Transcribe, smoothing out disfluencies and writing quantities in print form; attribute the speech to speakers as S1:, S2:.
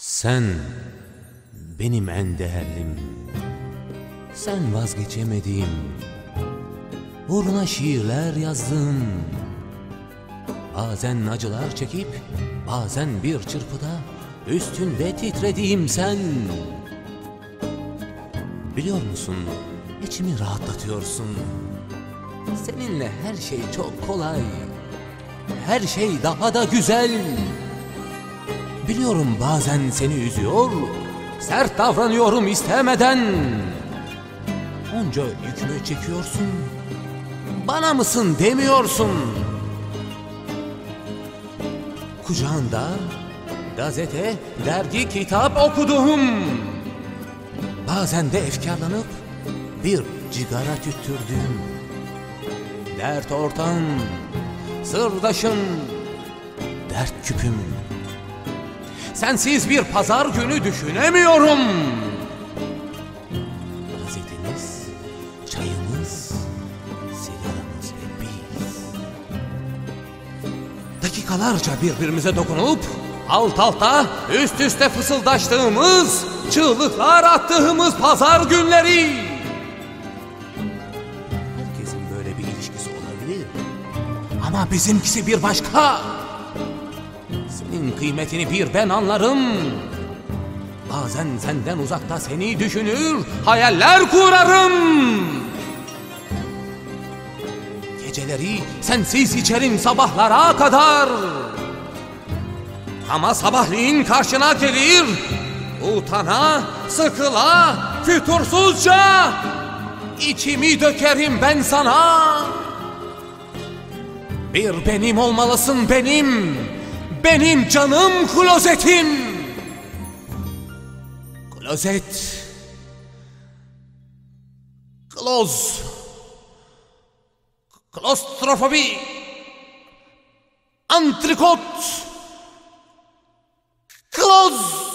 S1: Sen benim en değerlim, sen vazgeçemediğim, uğruna şiirler yazdım. Bazen acılar çekip, bazen bir çırpıda üstünde titrediğim sen. Biliyor musun, içimi rahatlatıyorsun. Seninle her şey çok kolay, her şey daha da güzel. Biliyorum bazen seni üzüyor, sert davranıyorum istemeden. Onca yükümü çekiyorsun, bana mısın demiyorsun. Kucağında gazete, dergi, kitap okudum. Bazen de efkarlanıp bir cigara tüttürdüm. Dert ortam, sırdaşım, dert küpüm. Sensiz bir pazar günü düşünemiyorum. Gazetemiz, çayımız, sigaramız ve biz. Dakikalarca birbirimize dokunup alt alta üst üste fısıldaştığımız, çığlıklar attığımız pazar günleri. Herkesin böyle bir ilişkisi olabilir. Ama bizimkisi bir başka. Senin kıymetini bir ben anlarım. Bazen senden uzakta seni düşünür, hayaller kurarım. Geceleri sensiz içerim sabahlara kadar. Ama sabahleyin karşına gelir, utana, sıkıla, fütursuzca içimi dökerim ben sana. Bir benim olmalısın benim. Benim canım klozetim. Klozet. Klostrofobi. Antrikot. Kloz.